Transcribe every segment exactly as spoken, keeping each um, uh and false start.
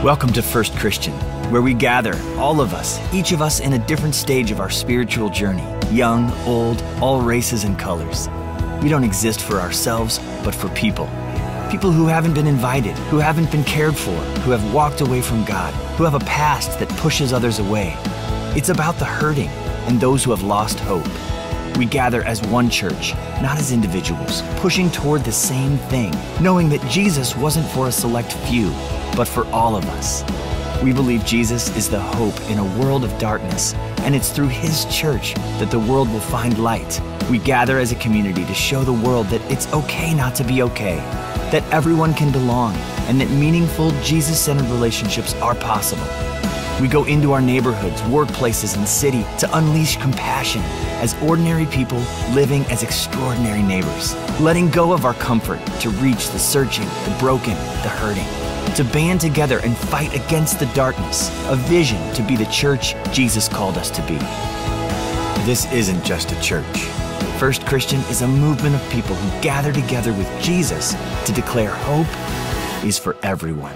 Welcome to First Christian, where we gather, all of us, each of us in a different stage of our spiritual journey, young, old, all races and colors. We don't exist for ourselves, but for people. People who haven't been invited, who haven't been cared for, who have walked away from God, who have a past that pushes others away. It's about the hurting and those who have lost hope. We gather as one church, not as individuals, pushing toward the same thing, knowing that Jesus wasn't for a select few, but for all of us. We believe Jesus is the hope in a world of darkness, and it's through His church that the world will find light. We gather as a community to show the world that it's okay not to be okay, that everyone can belong, and that meaningful, Jesus-centered relationships are possible. We go into our neighborhoods, workplaces, and city to unleash compassion as ordinary people living as extraordinary neighbors, letting go of our comfort to reach the searching, the broken, the hurting, to band together and fight against the darkness, a vision to be the church Jesus called us to be. This isn't just a church. First Christian is a movement of people who gather together with Jesus to declare hope is for everyone.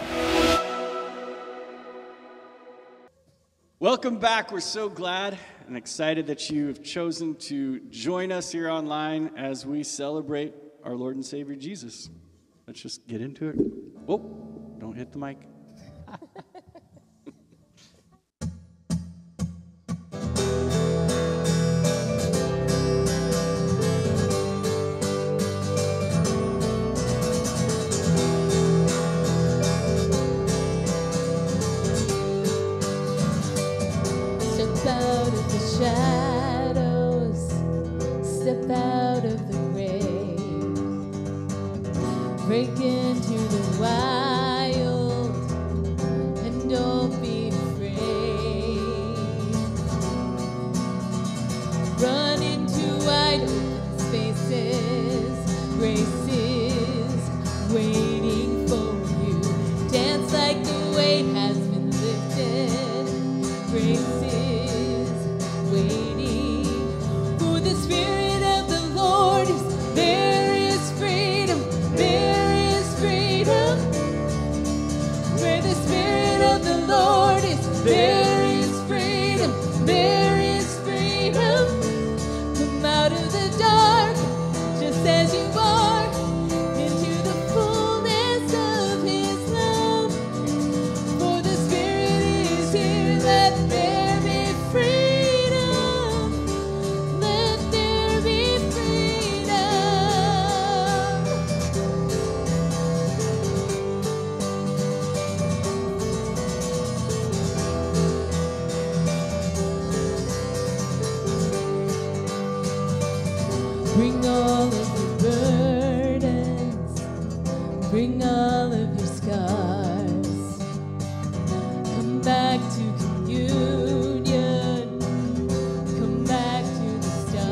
Welcome back. We're so glad and excited that you have chosen to join us here online as we celebrate our Lord and Savior Jesus. Let's just get into it. Oh, don't hit the mic. Step out of the shadows, step out of the grave, break into the wild, and don't be afraid. Run into wide open spaces, graces waiting for you. Dance like the weight has been lifted, graces waiting. For the Spirit of the Lord is there is freedom, there is freedom. Where the Spirit of the Lord is, there is freedom, there is freedom. Come out of the dark, just as you are, into the fullness of His love. For the Spirit is here, let there be freedom, let there be freedom. Bring all of your burdens, bring all of your scars. Come back to communion, come back to the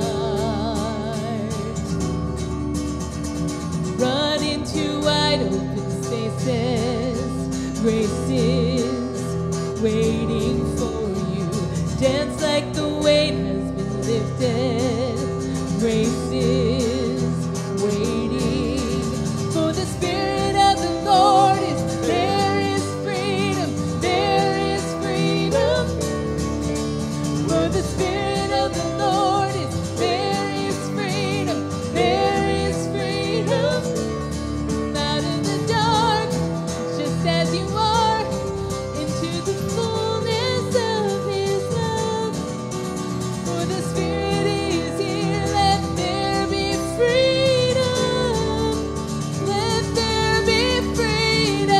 start. Run into wide open spaces, graces waiting for you. Dance like the weight has been lifted, graces waiting. For the Spirit of the Lord is, there is freedom, there is freedom. For the Spirit of the Lord is, there is freedom, there is freedom. Come out of the dark, just as you are, into the fullness of His love. For the Spirit is here, let there be freedom, let there be freedom.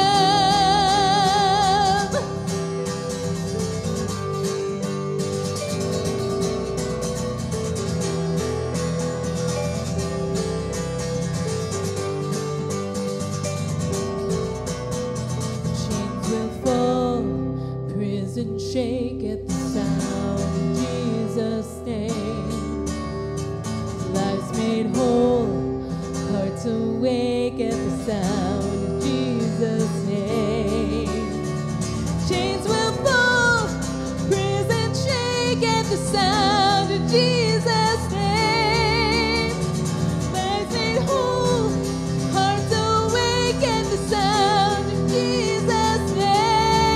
Chains will fall, prison shake at the sound of Jesus' name. Lives made whole, hearts awake at the sound of Jesus' name. Chains will fall, prison shake at the sound of Jesus' name. Lives made whole, hearts awake at the sound of Jesus' name.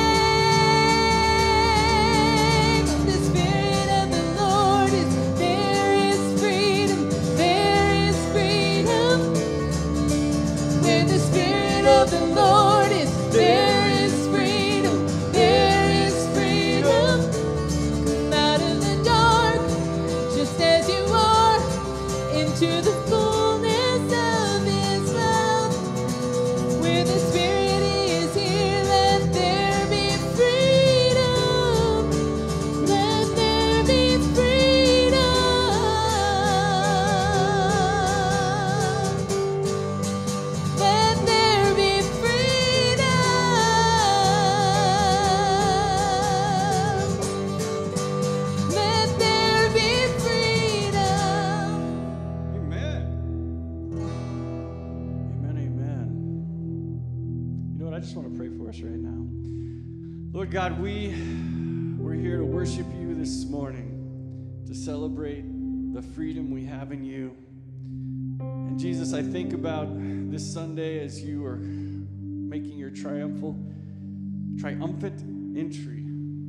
Lord God, we, we're here to worship you this morning, to celebrate the freedom we have in you. And Jesus, I think about this Sunday as you are making your triumphal, triumphant entry.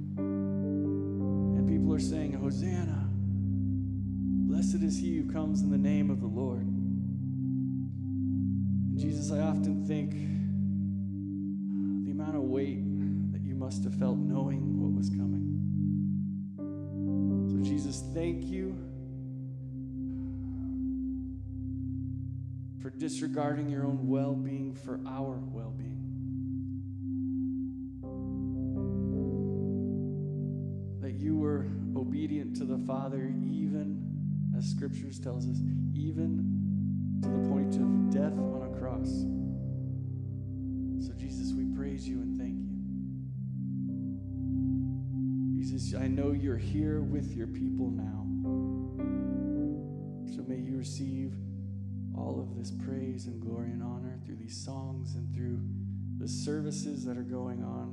And people are saying, Hosanna, blessed is he who comes in the name of the Lord. And Jesus, I often think the amount of weight that you must have felt knowing what was coming. So Jesus, thank you for disregarding your own well-being for our well-being. That you were obedient to the Father, even as Scriptures tells us, even to the point of death on a cross. So Jesus, we praise you and thank you. Jesus, I know you're here with your people now. So may you receive all of this praise and glory and honor through these songs and through the services that are going on.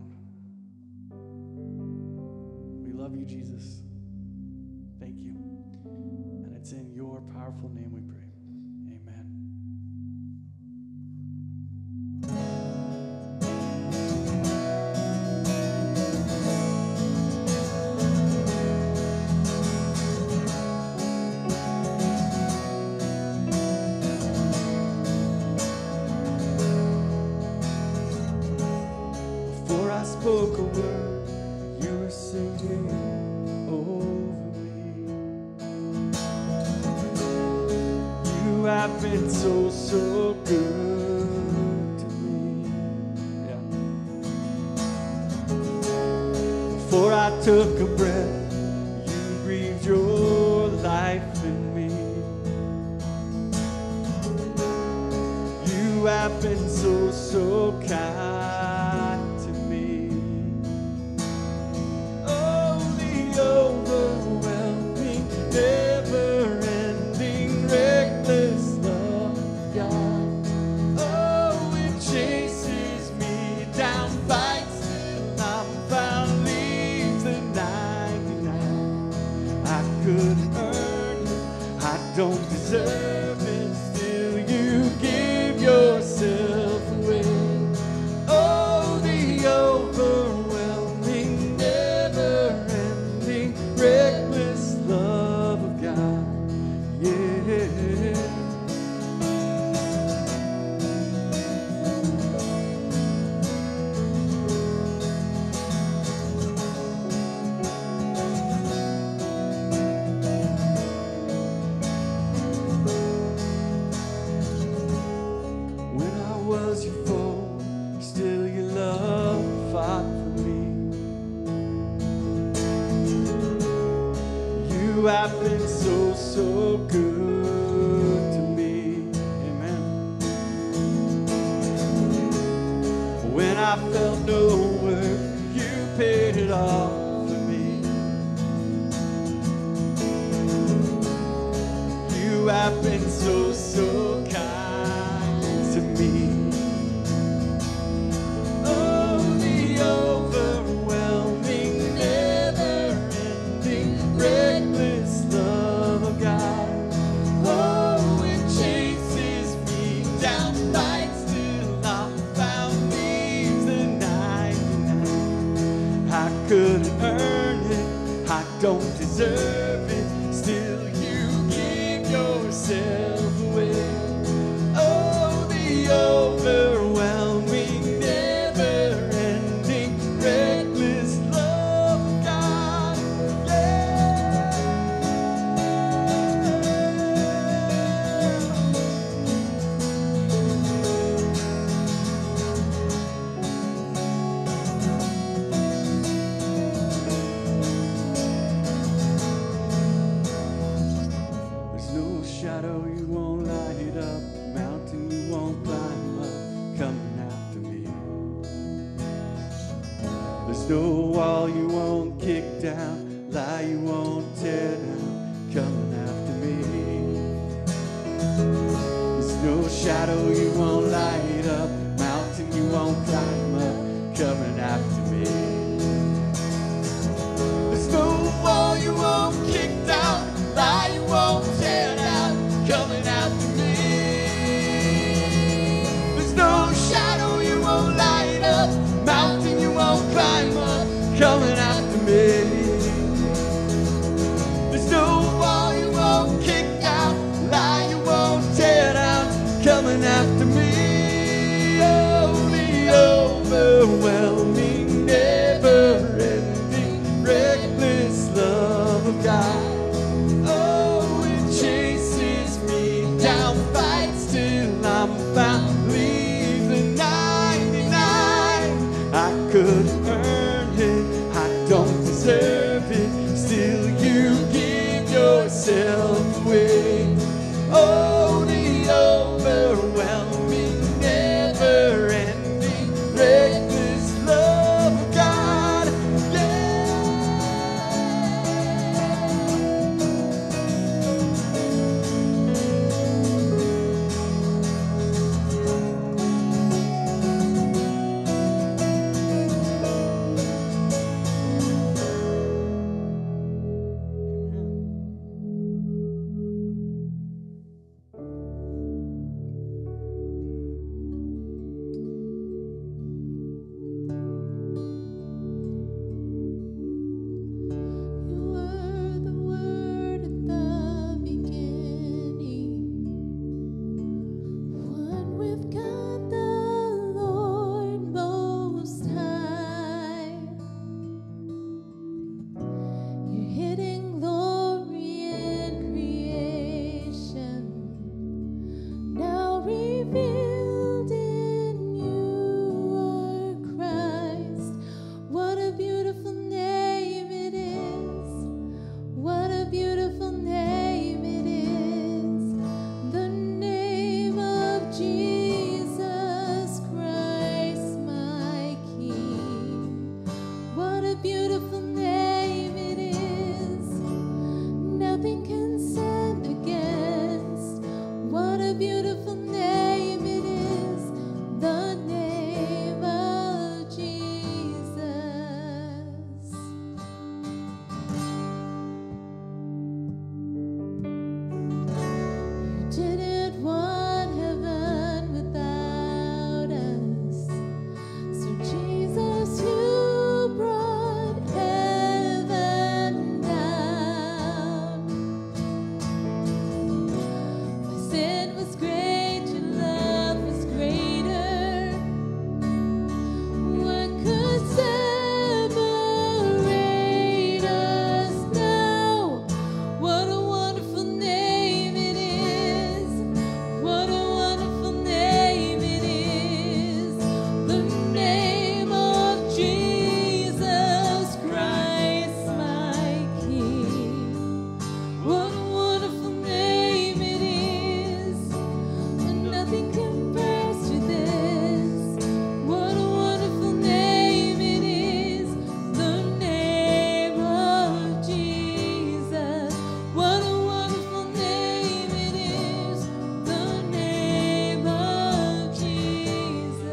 We love you, Jesus. Thank you. And it's in your powerful name we pray. Amen. Before I spoke a word, you were singing over me. You have been so, so good to me. Yeah. Before I took a breath, you breathed your life in me. You have been so, so kind to me. Oh, the overwhelming, never-ending, reckless love of God. Oh, it chases me down, fights till I'm found, leaves the ninety-nine. I couldn't earn it, I don't deserve it, still you give yourself away. Oh, the overwhelming, never-ending, reckless love of God. Yeah. When I was your foe, still your love fought for me. You have been so, so good to me. Amen. When I felt no worth, you paid it all for me. You have been so, so kind to me. Oh, the overwhelming, never-ending, reckless love of God. Oh, it chases me down, fights till I'm found, leaves the ninety-nine. I couldn't earn it, I don't deserve it, still you give yourself away. Oh, the overwhelming, never-ending, reckless love of God. Yeah. There's no shadow you won't light up, mountain you won't climb up, coming after me. There's no wall you won't kick down, lie you won't tear down, coming after me. There's no shadow you won't light up, mountain you won't climb up, coming after me. myself away. Oh, the overwhelming, never-ending, reckless love of God. Yeah. You were the Word at the beginning, one with God the Lord Most High. Your hidden glory in creation, now revealed in you are Christ. What a beautiful name it is. What a beautiful name it is. The name of Jesus Christ, my King. What a beautiful name it is. Nothing can stand against. What a beautiful name it is. The name of Jesus. You didn't want heaven without us. So Jesus, you brought heaven down. My sin was great, your love was greater. What could separate us now? What a wonderful name it is. What a wonderful name it is. The name of Jesus Christ, my King. What a wonderful name it is. And nothing compares to this. What a wonderful name it is. The name of Jesus. What a wonderful name it is. The name of Jesus.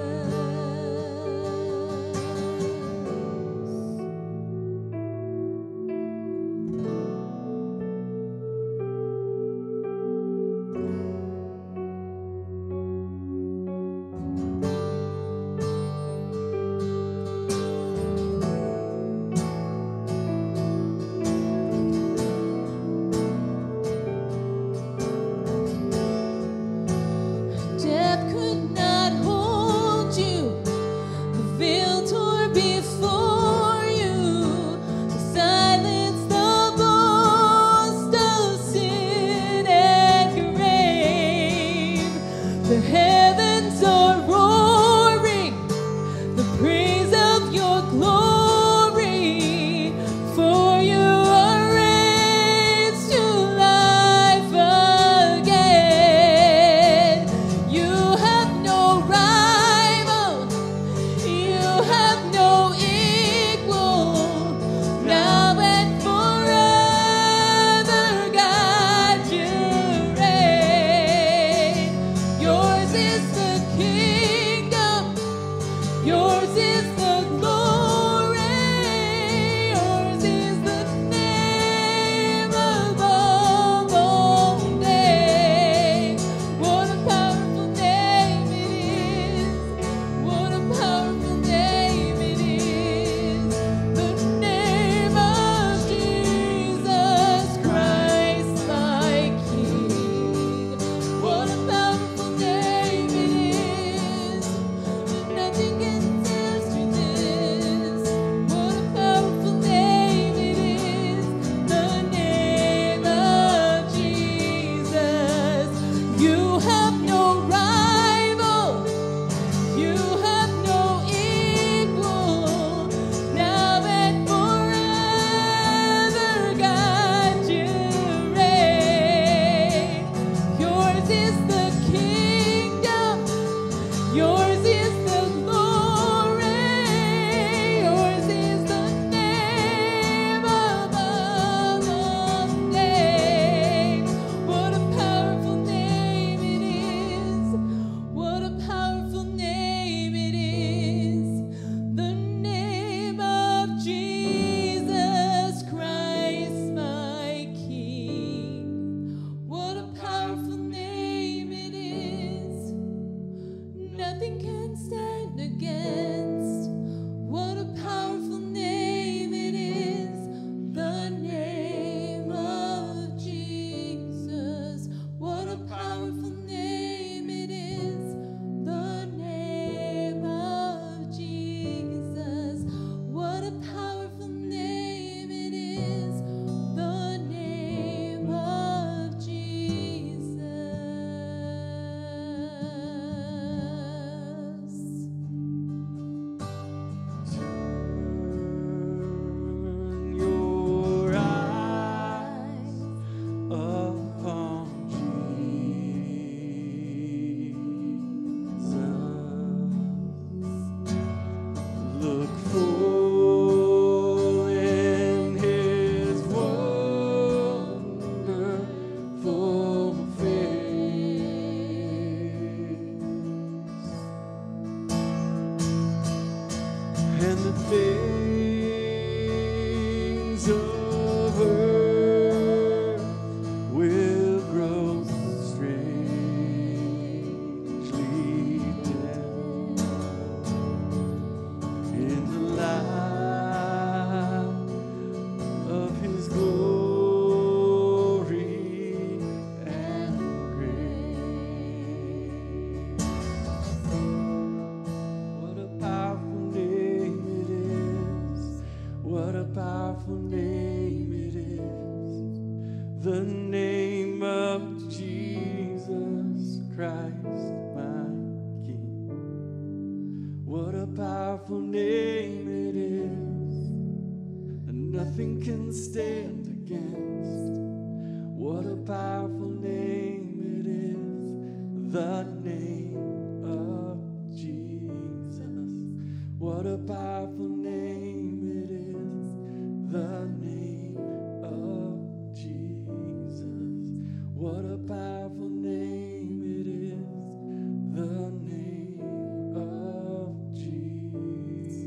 the name of Jesus Christ, my King. What a powerful name it is, and nothing can stand against. What a powerful name it is, the name of Jesus. What a powerful name it is, the name of Jesus. What a powerful name it is, the name of Jesus.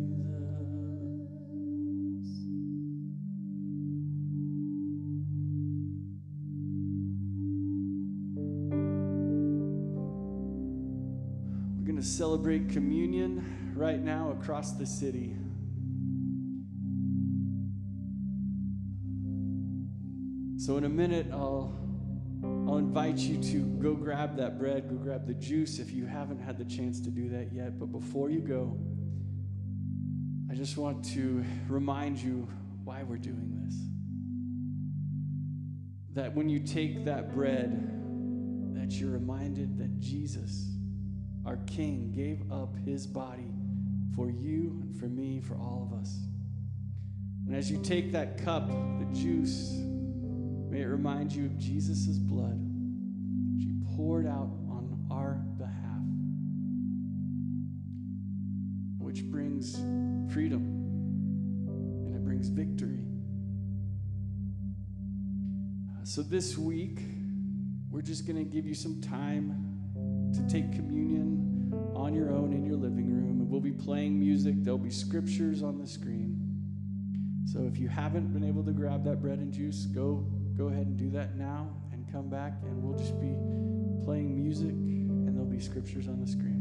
We're going to celebrate communion right now across the city. So in a minute, I'll I'll invite you to go grab that bread, go grab the juice if you haven't had the chance to do that yet. But before you go, I just want to remind you why we're doing this. That when you take that bread, that you're reminded that Jesus, our King, gave up his body for you and for me, for all of us. And as you take that cup, the juice, may it remind you of Jesus' blood, which he poured out on our behalf, which brings freedom and it brings victory. Uh, so this week, we're just going to give you some time to take communion on your own in your living room. And we'll be playing music. There'll be scriptures on the screen. So if you haven't been able to grab that bread and juice, go Go ahead and do that now and come back, and we'll just be playing music, and there'll be scriptures on the screen.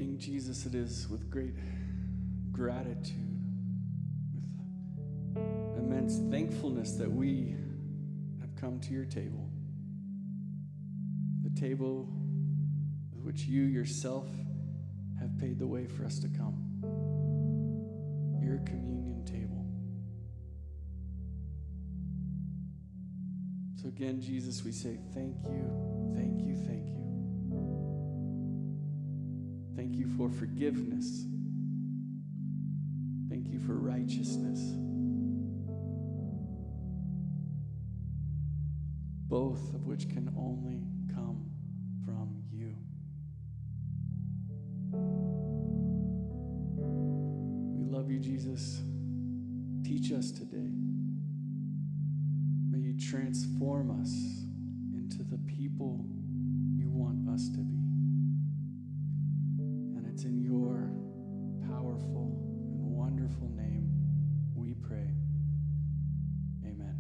King Jesus, it is with great gratitude, with immense thankfulness that we have come to your table. The table with which you yourself have paid the way for us to come. Your communion table. So again, Jesus, we say thank you, thank you, thank you. Thank you for forgiveness. Thank you for righteousness. Both of which can only come from you. We love you, Jesus. Teach us today. May you transform us into the people you want us to be. And it's in your powerful and wonderful name we pray. Amen.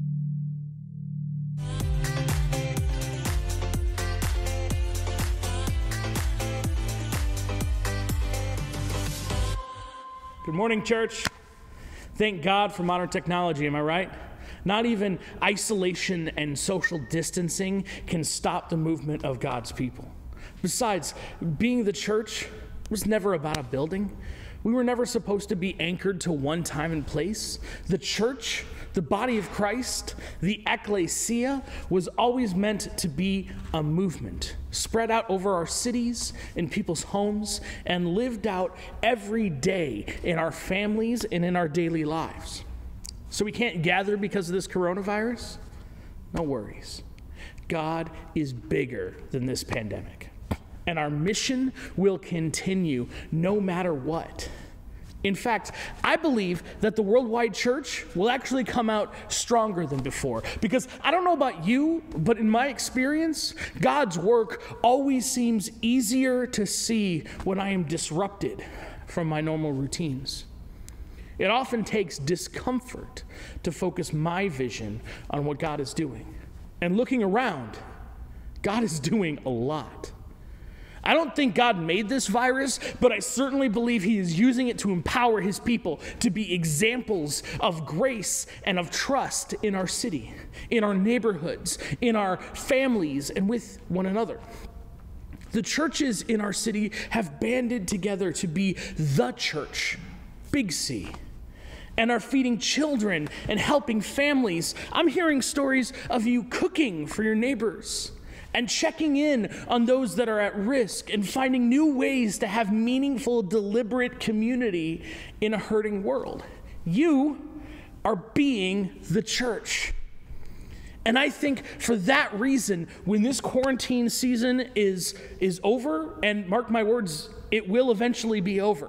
Good morning, church. Thank God for modern technology, am I right? Not even isolation and social distancing can stop the movement of God's people. Besides, being the church was never about a building. We were never supposed to be anchored to one time and place. The church, the body of Christ, the ecclesia, was always meant to be a movement, spread out over our cities, in people's homes, and lived out every day in our families and in our daily lives. So we can't gather because of this coronavirus? No worries. God is bigger than this pandemic. And our mission will continue no matter what. In fact, I believe that the worldwide church will actually come out stronger than before. Because I don't know about you, but in my experience, God's work always seems easier to see when I am disrupted from my normal routines. It often takes discomfort to focus my vision on what God is doing. And looking around, God is doing a lot. I don't think God made this virus, but I certainly believe he is using it to empower his people to be examples of grace and of trust in our city, in our neighborhoods, in our families, and with one another. The churches in our city have banded together to be the church, Big C, and are feeding children and helping families. I'm hearing stories of you cooking for your neighbors and checking in on those that are at risk and finding new ways to have meaningful, deliberate community in a hurting world. You are being the church. And I think for that reason, when this quarantine season is, is over, and mark my words, it will eventually be over,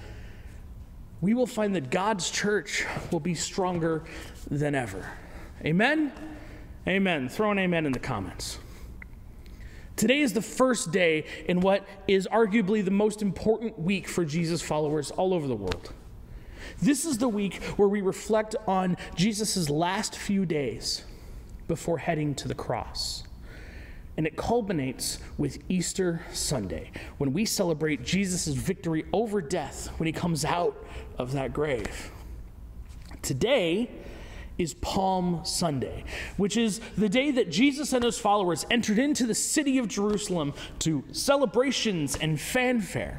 we will find that God's church will be stronger than ever. Amen? Amen. Throw an amen in the comments. Today is the first day in what is arguably the most important week for Jesus followers all over the world. This is the week where we reflect on Jesus' last few days before heading to the cross. And it culminates with Easter Sunday, when we celebrate Jesus' victory over death when he comes out of that grave. Today is Palm Sunday, which is the day that Jesus and his followers entered into the city of Jerusalem to celebrations and fanfare.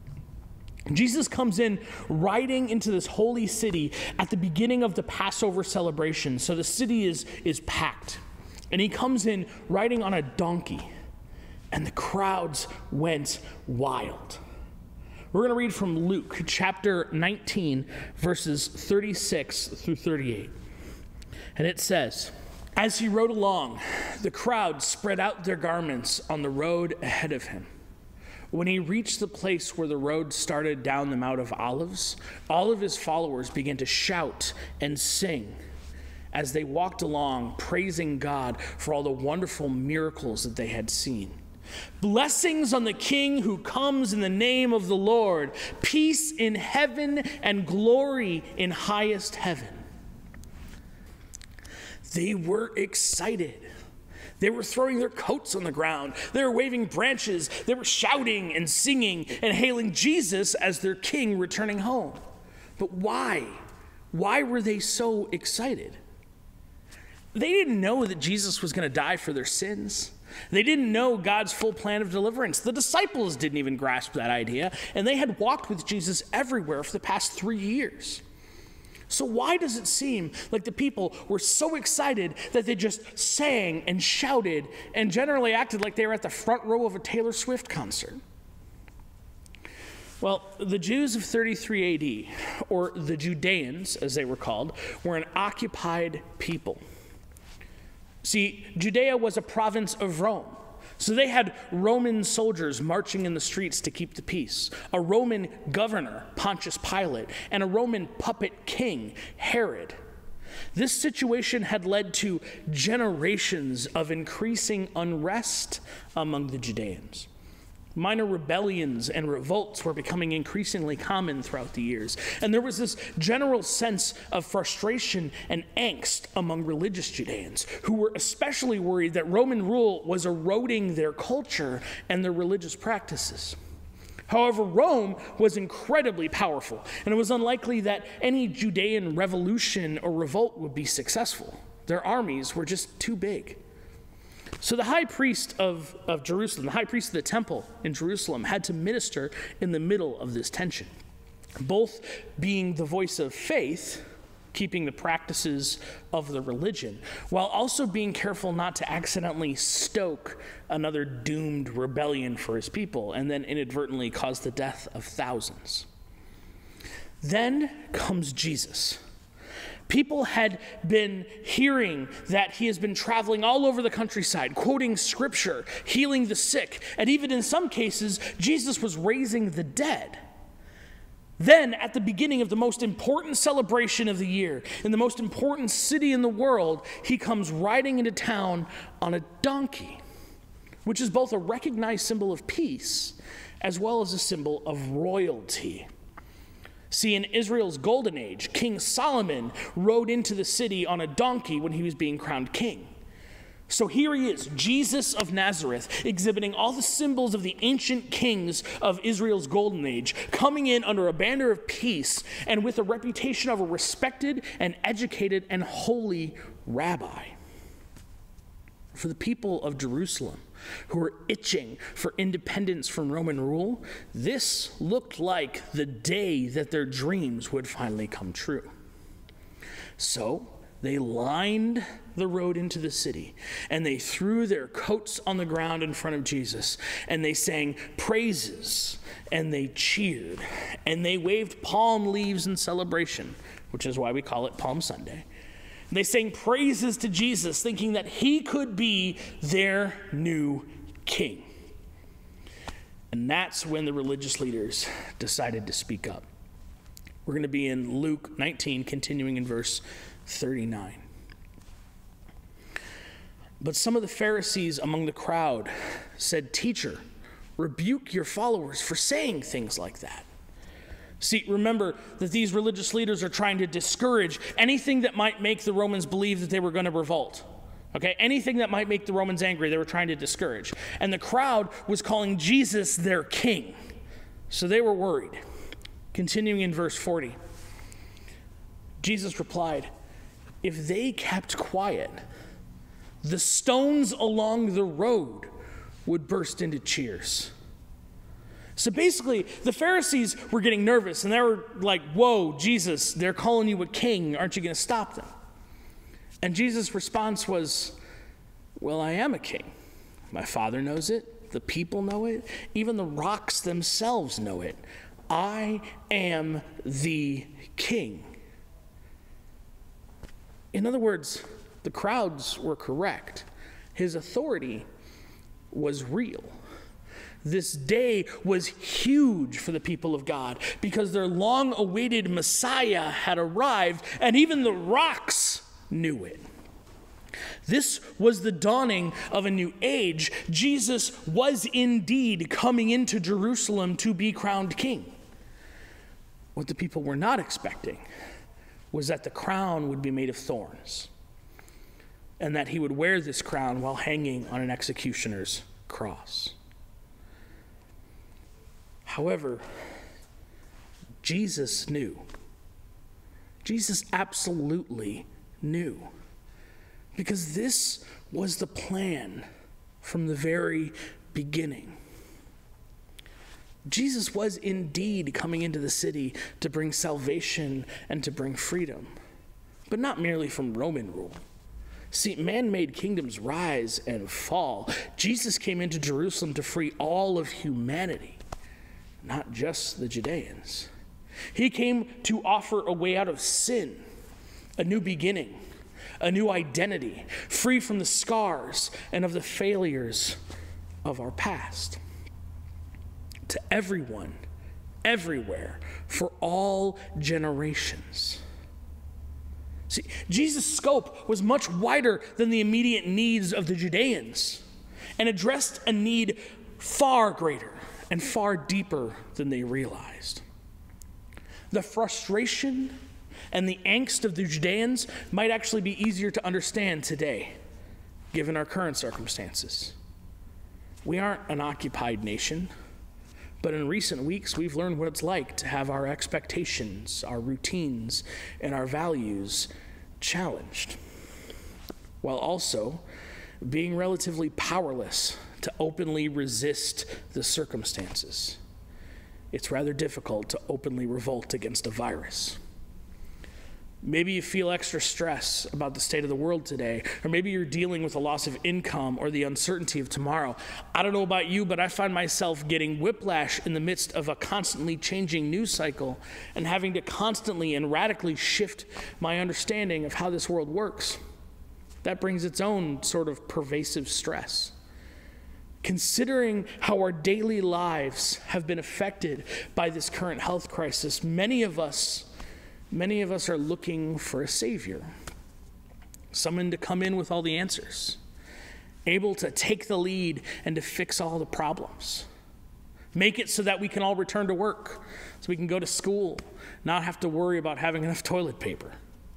Jesus comes in riding into this holy city at the beginning of the Passover celebration, so the city is, is packed. And he comes in riding on a donkey, and the crowds went wild. We're going to read from Luke chapter nineteen, verses thirty-six through thirty-eight. And it says, "As he rode along, the crowd spread out their garments on the road ahead of him. When he reached the place where the road started down the Mount of Olives, all of his followers began to shout and sing as they walked along, praising God for all the wonderful miracles that they had seen. 'Blessings on the King who comes in the name of the Lord, peace in heaven and glory in highest heaven.' They were excited. They were throwing their coats on the ground. They were waving branches. They were shouting and singing and hailing Jesus as their king returning home. But why? Why were they so excited? They didn't know that Jesus was going to die for their sins. They didn't know God's full plan of deliverance. The disciples didn't even grasp that idea, and they had walked with Jesus everywhere for the past three years. So why does it seem like the people were so excited that they just sang and shouted and generally acted like they were at the front row of a Taylor Swift concert? Well, the Jews of thirty-three A D, or the Judeans as they were called, were an occupied people. See, Judea was a province of Rome. So they had Roman soldiers marching in the streets to keep the peace, a Roman governor, Pontius Pilate, and a Roman puppet king, Herod. This situation had led to generations of increasing unrest among the Judeans. Minor rebellions and revolts were becoming increasingly common throughout the years. And there was this general sense of frustration and angst among religious Judeans, who were especially worried that Roman rule was eroding their culture and their religious practices. However, Rome was incredibly powerful, and it was unlikely that any Judean revolution or revolt would be successful. Their armies were just too big. So the high priest of, of Jerusalem, the high priest of the temple in Jerusalem, had to minister in the middle of this tension, both being the voice of faith, keeping the practices of the religion, while also being careful not to accidentally stoke another doomed rebellion for his people and then inadvertently cause the death of thousands. Then comes Jesus. People had been hearing that he has been traveling all over the countryside, quoting scripture, healing the sick, and even in some cases, Jesus was raising the dead. Then, at the beginning of the most important celebration of the year, in the most important city in the world, he comes riding into town on a donkey, which is both a recognized symbol of peace as well as a symbol of royalty. See, in Israel's golden age, King Solomon rode into the city on a donkey when he was being crowned king. So here he is, Jesus of Nazareth, exhibiting all the symbols of the ancient kings of Israel's golden age, coming in under a banner of peace and with a reputation of a respected and educated and holy rabbi. For the people of Jerusalem, who were itching for independence from Roman rule, this looked like the day that their dreams would finally come true. So they lined the road into the city, and they threw their coats on the ground in front of Jesus, and they sang praises, and they cheered, and they waved palm leaves in celebration, which is why we call it Palm Sunday. They sang praises to Jesus, thinking that he could be their new king. And that's when the religious leaders decided to speak up. We're going to be in Luke nineteen, continuing in verse thirty-nine. But some of the Pharisees among the crowd said, "Teacher, rebuke your followers for saying things like that." See, remember that these religious leaders are trying to discourage anything that might make the Romans believe that they were going to revolt. Okay, anything that might make the Romans angry, they were trying to discourage. And the crowd was calling Jesus their king. So they were worried. Continuing in verse forty, Jesus replied, "If they kept quiet, the stones along the road would burst into cheers." So basically, the Pharisees were getting nervous, and they were like, "Whoa, Jesus, they're calling you a king. Aren't you going to stop them?" And Jesus' response was, "Well, I am a king. My Father knows it. The people know it. Even the rocks themselves know it. I am the king." In other words, the crowds were correct. His authority was real. This day was huge for the people of God because their long-awaited Messiah had arrived, and even the rocks knew it. This was the dawning of a new age. Jesus was indeed coming into Jerusalem to be crowned king. What the people were not expecting was that the crown would be made of thorns. and that he would wear this crown while hanging on an executioner's cross. However, Jesus knew. Jesus absolutely knew. Because this was the plan from the very beginning. Jesus was indeed coming into the city to bring salvation and to bring freedom, but not merely from Roman rule. See, man-made kingdoms rise and fall. Jesus came into Jerusalem to free all of humanity, not just the Judeans. He came to offer a way out of sin, a new beginning, a new identity, free from the scars and of the failures of our past. To everyone, everywhere, for all generations. See, Jesus' scope was much wider than the immediate needs of the Judeans and addressed a need far greater and far deeper than they realized. The frustration and the angst of the Judeans might actually be easier to understand today, given our current circumstances. We aren't an occupied nation, but in recent weeks, we've learned what it's like to have our expectations, our routines, and our values challenged, while also being relatively powerless to openly resist the circumstances. It's rather difficult to openly revolt against a virus. Maybe you feel extra stress about the state of the world today, or maybe you're dealing with a loss of income or the uncertainty of tomorrow. I don't know about you, but I find myself getting whiplash in the midst of a constantly changing news cycle and having to constantly and radically shift my understanding of how this world works. That brings its own sort of pervasive stress. Considering how our daily lives have been affected by this current health crisis, many of us Many of us are looking for a savior, someone to come in with all the answers, able to take the lead and to fix all the problems, make it so that we can all return to work, so we can go to school, not have to worry about having enough toilet paper.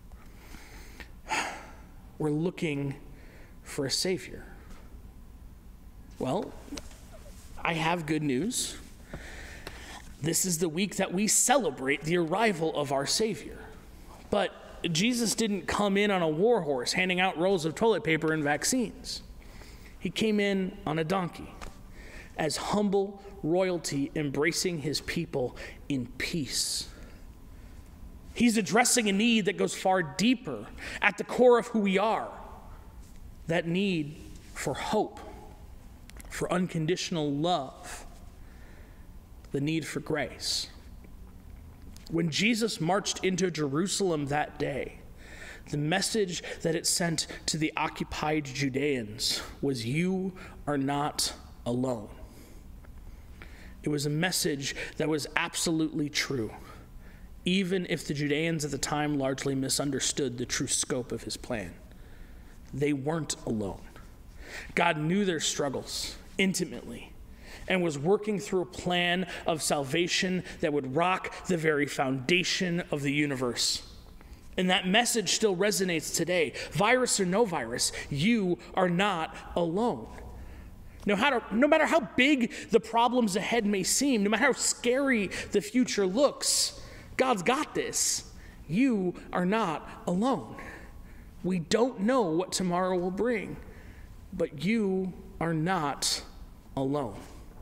We're looking for a savior. Well, I have good news. This is the week that we celebrate the arrival of our Savior. But Jesus didn't come in on a war horse handing out rolls of toilet paper and vaccines. He came in on a donkey, as humble royalty embracing his people in peace. He's addressing a need that goes far deeper at the core of who we are. That need for hope, for unconditional love, the need for grace. When Jesus marched into Jerusalem that day, the message that it sent to the occupied Judeans was, "You are not alone." It was a message that was absolutely true, even if the Judeans at the time largely misunderstood the true scope of his plan. They weren't alone. God knew their struggles intimately and was working through a plan of salvation that would rock the very foundation of the universe. And that message still resonates today. Virus or no virus, you are not alone. No matter, no matter how big the problems ahead may seem, no matter how scary the future looks, God's got this. You are not alone. We don't know what tomorrow will bring, but you are not alone.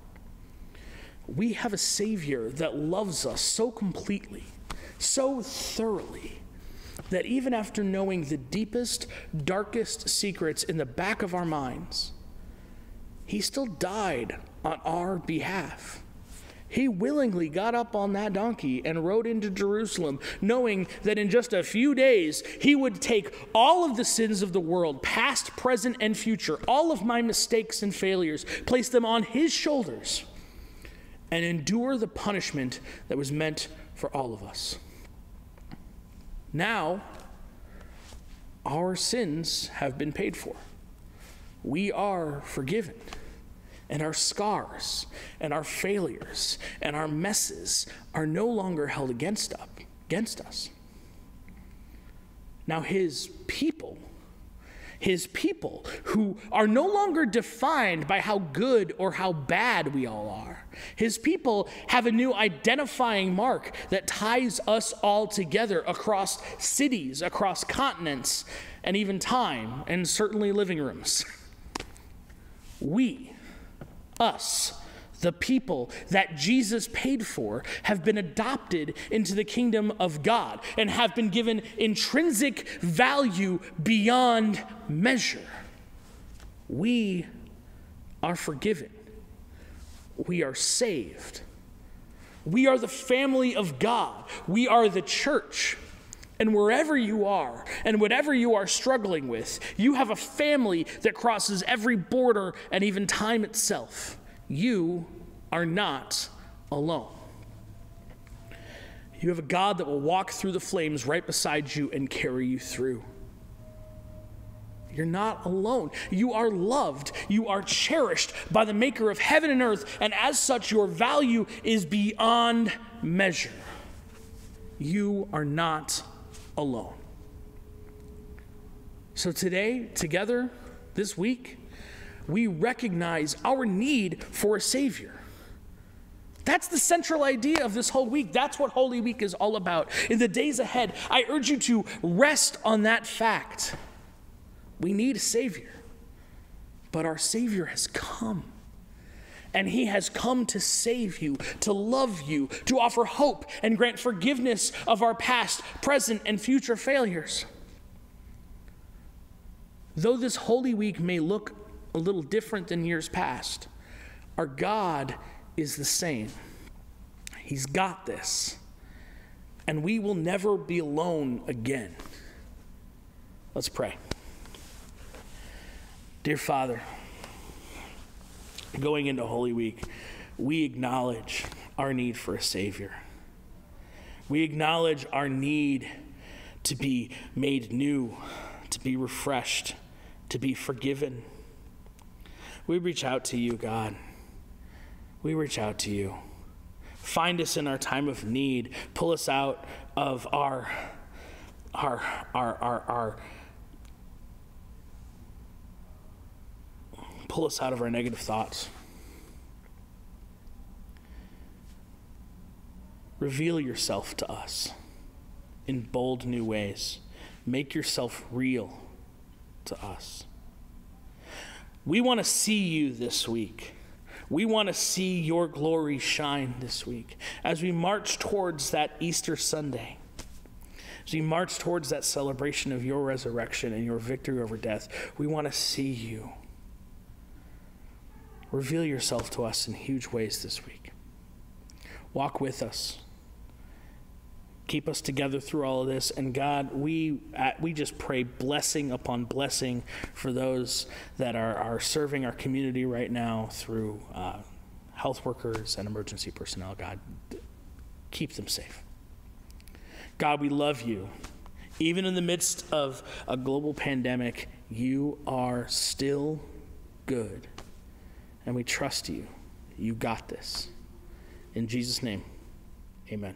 We have a Savior that loves us so completely, so thoroughly, that even after knowing the deepest, darkest secrets in the back of our minds, he still died on our behalf. He willingly got up on that donkey and rode into Jerusalem, knowing that in just a few days, he would take all of the sins of the world, past, present, and future, all of my mistakes and failures, place them on his shoulders, and endure the punishment that was meant for all of us. Now, our sins have been paid for. We are forgiven, and our scars and our failures and our messes are no longer held against us, against us. Now his people, his people, who are no longer defined by how good or how bad we all are. His people have a new identifying mark that ties us all together across cities, across continents, and even time, and certainly living rooms. We, us, the people that Jesus paid for, have been adopted into the kingdom of God and have been given intrinsic value beyond measure. We are forgiven. We are saved. We are the family of God. We are the church. And wherever you are and whatever you are struggling with, you have a family that crosses every border and even time itself. You are not alone. You have a God that will walk through the flames right beside you and carry you through. You're not alone. You are loved. You are cherished by the maker of heaven and earth, and as such, your value is beyond measure. You are not alone. So today, together, this week, we recognize our need for a Savior. That's the central idea of this whole week. That's what Holy Week is all about. In the days ahead, I urge you to rest on that fact. We need a Savior, but our Savior has come. And he has come to save you, to love you, to offer hope and grant forgiveness of our past, present, and future failures. Though this Holy Week may look a little different than years past, our God is the same. He's got this. And we will never be alone again. Let's pray. Dear Father, going into Holy Week, we acknowledge our need for a Savior. We acknowledge our need to be made new, to be refreshed, to be forgiven. We reach out to you, God. We reach out to you. Find us in our time of need. Pull us out of our, our, our, our, our pull us out of our negative thoughts. Reveal yourself to us in bold new ways. Make yourself real to us. We want to see you this week. We want to see your glory shine this week as we march towards that Easter Sunday. As we march towards that celebration of your resurrection and your victory over death, we want to see you. Reveal yourself to us in huge ways this week. Walk with us. Keep us together through all of this. And God, we uh, we just pray blessing upon blessing for those that are, are serving our community right now through uh, health workers and emergency personnel. God, keep them safe. God, we love you. Even in the midst of a global pandemic, you are still good. And we trust you. You got this. In Jesus' name, amen.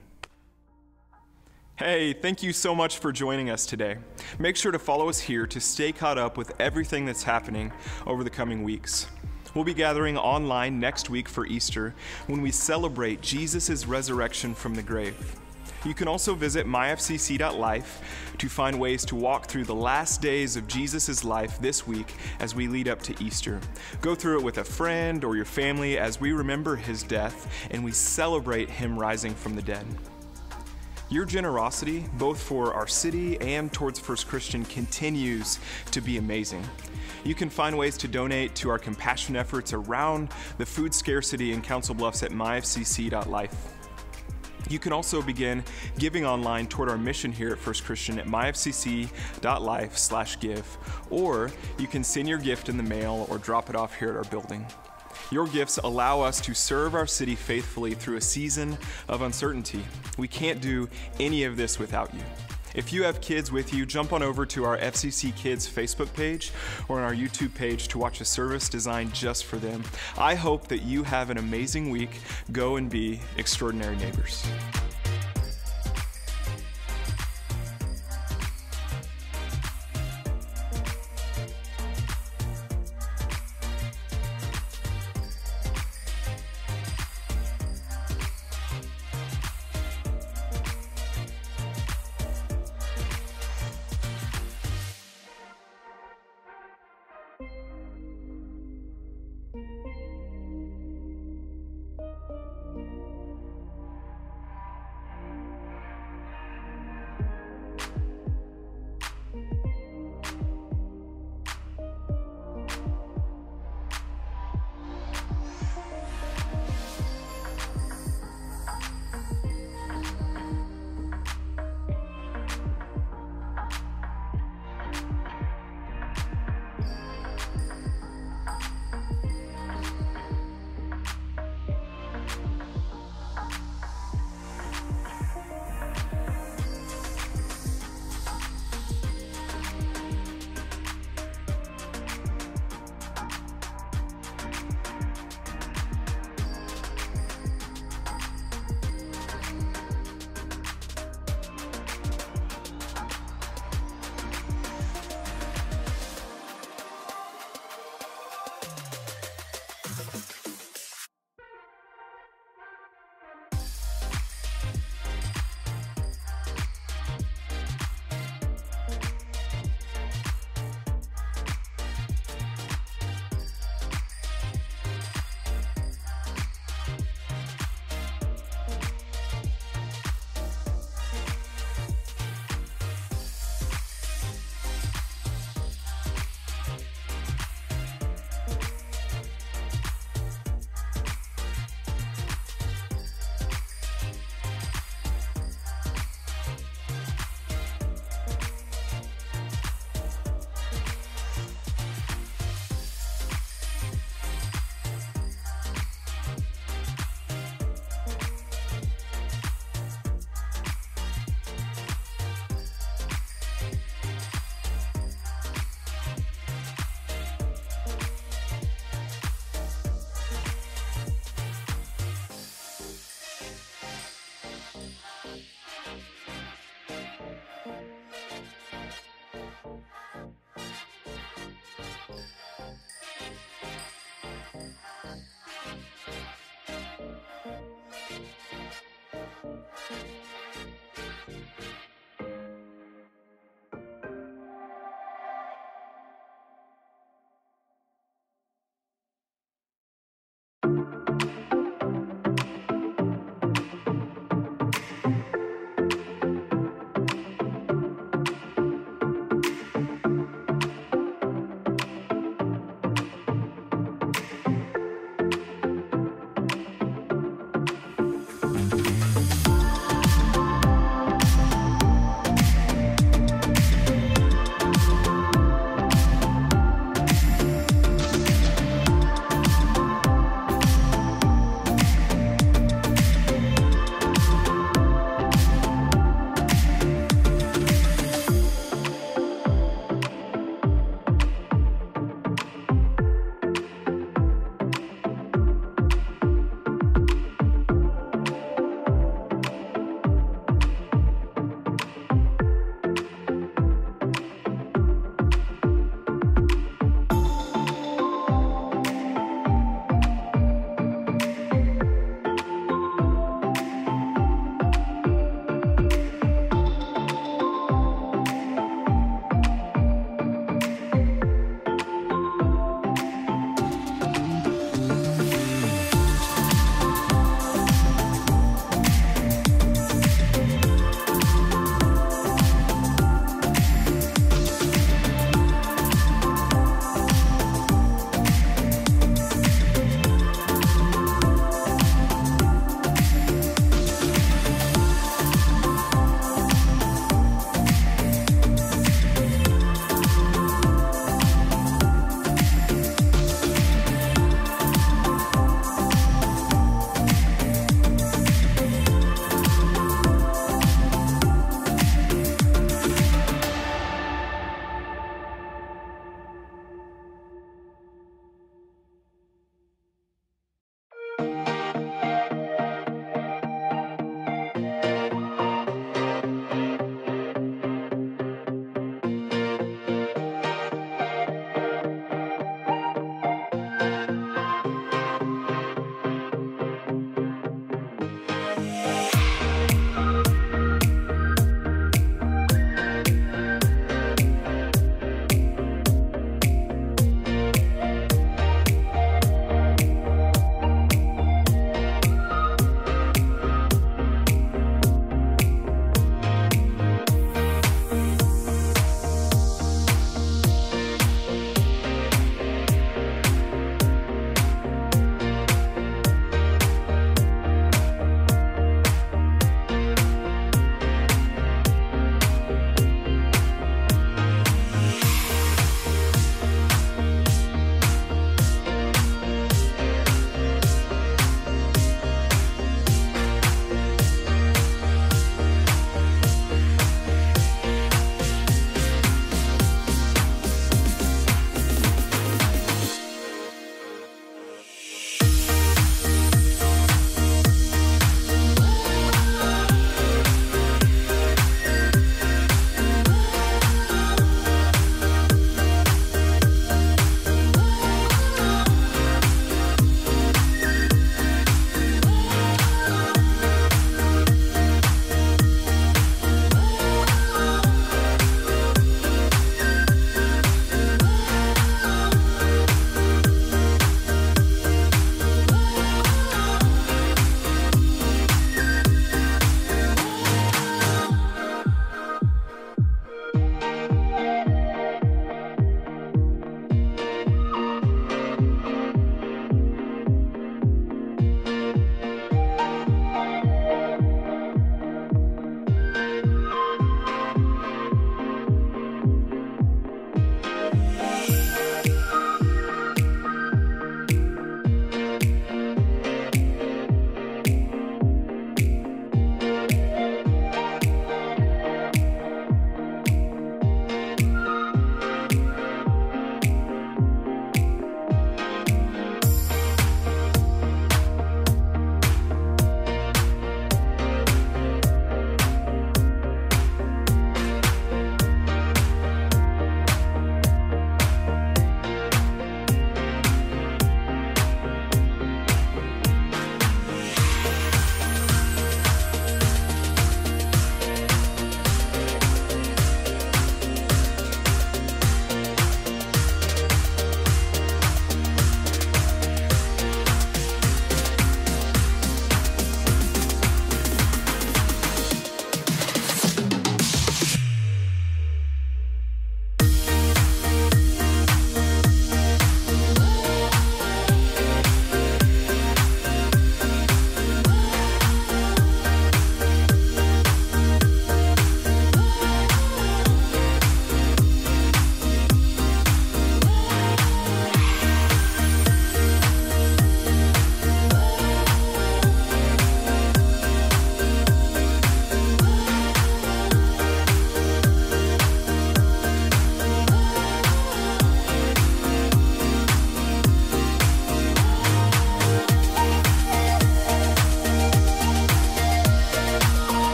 Hey, thank you so much for joining us today. Make sure to follow us here to stay caught up with everything that's happening over the coming weeks. We'll be gathering online next week for Easter when we celebrate Jesus' resurrection from the grave. You can also visit my f c c dot life to find ways to walk through the last days of Jesus' life this week as we lead up to Easter. Go through it with a friend or your family as we remember his death and we celebrate him rising from the dead. Your generosity, both for our city and towards First Christian, continues to be amazing. You can find ways to donate to our compassion efforts around the food scarcity in Council Bluffs at my f c c dot life. You can also begin giving online toward our mission here at First Christian at my f c c dot life slash give, or you can send your gift in the mail or drop it off here at our building. Your gifts allow us to serve our city faithfully through a season of uncertainty. We can't do any of this without you. If you have kids with you, jump on over to our F C C Kids Facebook page or on our YouTube page to watch a service designed just for them. I hope that you have an amazing week. Go and be extraordinary neighbors.